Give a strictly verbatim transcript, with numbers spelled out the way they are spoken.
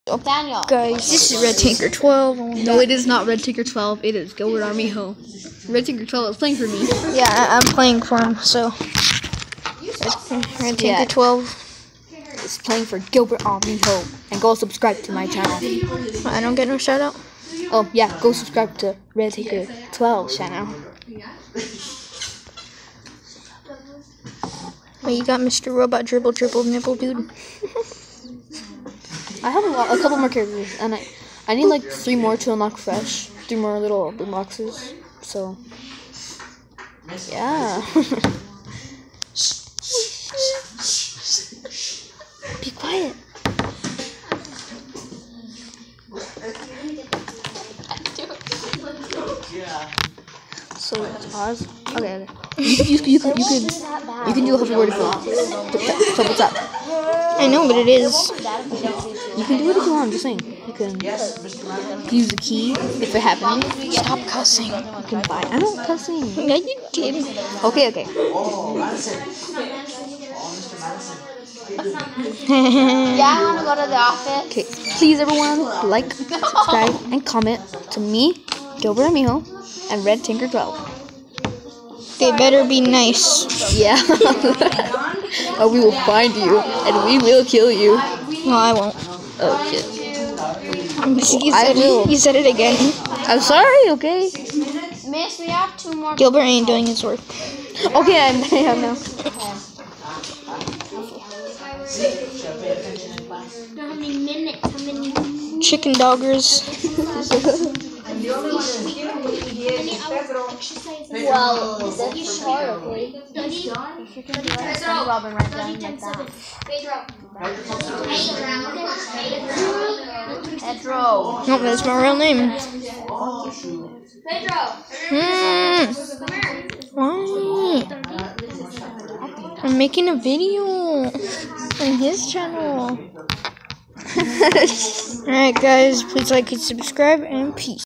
Daniel. Guys, this is Red Tanker twelve. No, it is not Red Tanker twelve. It is Gilbert Army Ho. Red Tanker twelve is playing for me. Yeah, I I'm playing for him, so. Red, Red Tanker Yeah. twelve. It's playing for Gilbert Army Ho. And go subscribe to my channel. I don't get no shout out. Oh, yeah, go subscribe to Red Tanker twelve channel. Wait, you got Mister Robot Dribble Dribble Nibble Dude. I have a, lot, a couple more characters, and I, I need like three more to unlock fresh. Three more little boom boxes. So, yeah. Be quiet. So let's pause. Okay, okay. You, you, you, you, can, you can you can do a hoverboard if you want. So what's up? I know, but it is. You can do it if you want. I'm just saying. You can, you can use the key if it's happening. Stop cussing. You can buy. I'm not cussing. Yeah, you did. Okay, okay. Yeah, I want to go to the office. Okay, please everyone, like, subscribe, and comment to me, Gilbert Amiho, and Red Tanker twelve. They better be nice. Yeah. Or we will find you, and we will kill you. No, I won't. Oh shit. You I said, will. you said it again. I'm sorry, okay? Miss, we have two more. Gilbert ain't doing his work. Okay, I'm, I am now. How many minutes? How many? Chicken doggers. Well, that's short, okay? Robin right down like that. Pedro. No, that's my real name. Pedro. Hmm. Why? I'm making a video on his channel. Alright guys, please like and subscribe and peace.